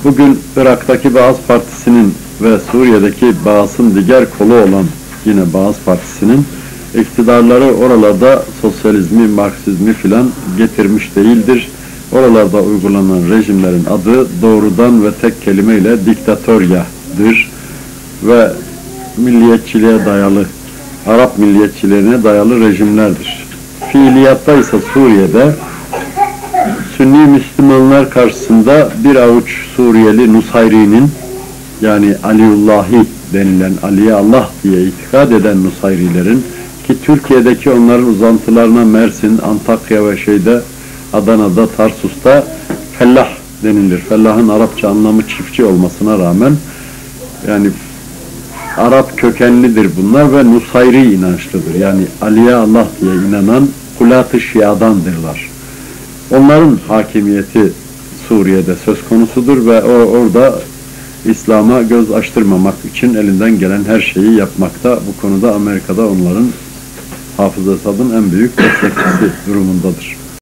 Bugün Irak'taki Baas Partisi'nin ve Suriye'deki Baas'ın diğer kolu olan yine Baas Partisi'nin iktidarları oralarda sosyalizmi, Marksizmi filan getirmiş değildir. Oralarda uygulanan rejimlerin adı doğrudan ve tek kelimeyle diktatöryadır ve milliyetçiliğe dayalı, Arap milliyetçiliğine dayalı rejimlerdir. Fiiliyatta ise Suriye'de Sünni Müslümanlar karşısında bir avuç Suriyeli Nusayri'nin, yani Aliullahi denilen, Ali'ye Allah diye itikad eden Nusayrilerin, ki Türkiye'deki onların uzantılarına Mersin, Antakya ve Adana'da, Tarsus'ta fellah denilir. Fellahın Arapça anlamı çiftçi olmasına rağmen, yani Arap kökenlidir bunlar ve Nusayri inançlıdır. Yani Ali'ye Allah diye inanan Kulat-ı Şia'dandırlar. Onların hakimiyeti Suriye'de söz konusudur ve orada İslam'a göz açtırmamak için elinden gelen her şeyi yapmakta. Bu konuda Amerika'da onların Hafız Esad'ın en büyük destekçisi durumundadır.